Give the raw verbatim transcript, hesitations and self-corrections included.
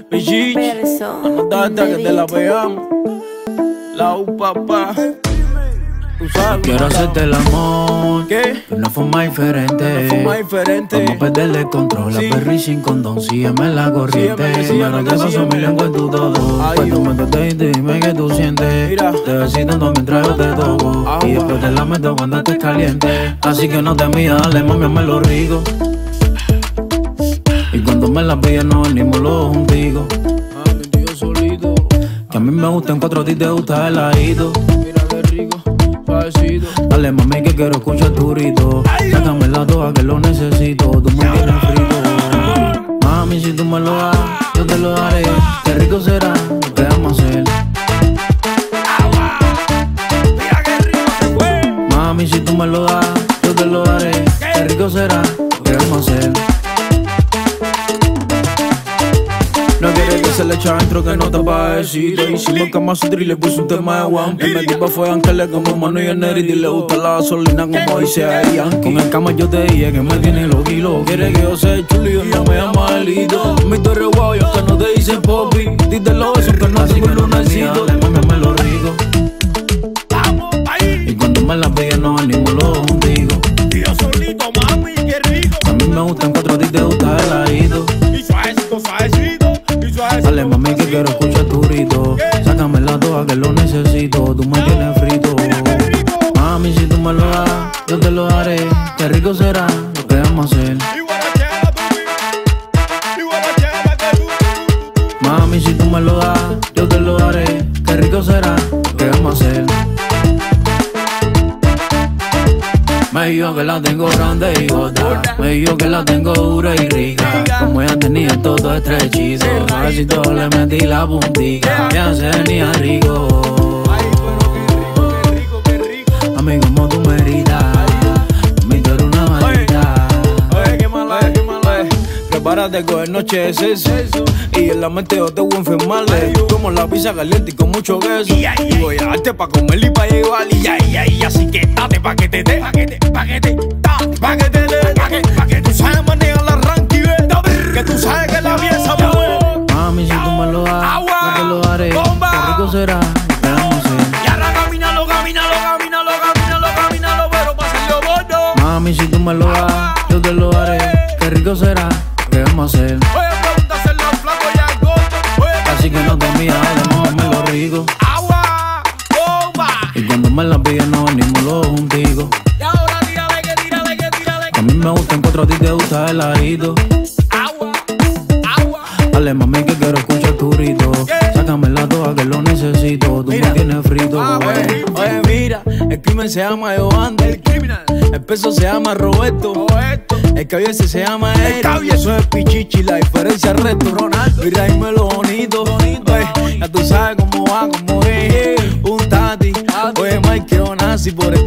Pichich, anotate que te la pegamos. La U, papá. Tú sabes, quiero hacerte el amor, ¿qué? de una forma diferente. Una forma diferente. Vamos a perderle el control, Sí. la perri sin condón. Sígueme la corriente, Sígueme, sígueme, pero que paso sígueme. mi lengua en tu todo. Ay, Cuando oh. me toques y dime que tú sientes. Mira. Te besito mientras yo te toco. Agua. Y después te la meto cuando estés caliente. Así que no te mías, dale mami, me lo rico. Y cuando me la pillas nos venimos los juntigos. Ah, mi tío solito. Que a mí me gustan cuatro, a ti te gusta el ladito. Mira qué rico, suavecito. Dale mami que quiero escuchar tu grito. Sácame la toa que lo necesito. Tú me tienes frito. Mami, si tú me lo das, yo te lo daré. Qué rico será lo que vamos a hacer. Mira qué rico se fue. Mami, si tú me lo das, yo te lo daré. Qué rico será lo que vamos a hacer. No quiere que se le eche adentro que no te va a decir. Le hicimos cama sutra y le puse un tema de Juan. Que me tipa fue ángeles como mano y enerity. Y le gusta la gasolina como dice a Yankee. Con el cama yo te dije que me tiene loco y loco. Quiere que yo sea chulo y no me llama Elito. Mi torre guau y aunque no te dicen popi. Dite los besos que no tengo un necesito. Mami, me lo rico. Vamos ahí. Y cuando me la pillas nos venimos los juntigos. Tío solito, mami, qué rico. A mí me gustan cuatro, a ti te gusta el ladito. Y suavecito, suavecito. Y suavecito. Dale mami que quiero escuchar tu grito. Sácame la toa que lo necesito. Tú me tienes frito. Mami, si tú me lo das, yo te lo daré. Qué rico será lo que vamos a hacer. Mami, si tú me lo das, yo te lo daré. Qué rico será lo que vamos a hacer. Me dijo que la tengo grande y gorda. Me dijo que la tengo dura y rica. Como ella tenía todo estrechito. A ver si todo le metí la puntita. Ya se venía rico. Ay, pero qué rico, qué rico, qué rico. A mí como tú me gritas. Me tú eres una maldita. Oye, qué malo, qué malo. Prepárate con el noche de sexo. Y en la mente yo te voy a enfermarle. Como la pizza caliente y con mucho queso. Y voy a darte pa' comer y pa' llevar. Y ay, ay, así que date pa' que te dé. Pa' que te, pa' que te, date, pa' que te dé. Pa' que, pa' que tú sabes manejar la ranky, que tú sabes que la pieza mueve. Mami, si tú me lo das, yo te lo daré. Bomba. Qué rico será lo que vamos a hacer. Y ahora camínalo, camínalo, camínalo, camínalo, camínalo, pero pa' hacerlo gordo. Mami, si tú me lo das, yo te lo daré. Qué rico será lo que vamos a hacer. Oye, pregúntaselo al flaco y al gordo. Oye, Así que no te mías, dale, me lo rico. agua, bomba. Y cuando me la pillas nos venimos los juntigos. Y ahora tírale, que tírale, que tírale. A mí me gustan cuatro, a ti te gusta el ladito. Agua, agua. Dale mami que quiero escuchar tu grito. Sácame la toa que lo necesito. Tú Mira. me tienes frito. Ah, oye, oye, mira, el crimen se llama Giovanni. El criminal. El peso se llama Roberto. Roberto. El caballero se llama Eric. El eso es Pichichi, la diferencia es resto. Ronaldo. Mira, dime lo bonito. bonito. Oye, ya tú sabes cómo va, cómo es. Un tati. Oye, Mike, quiero nazi por el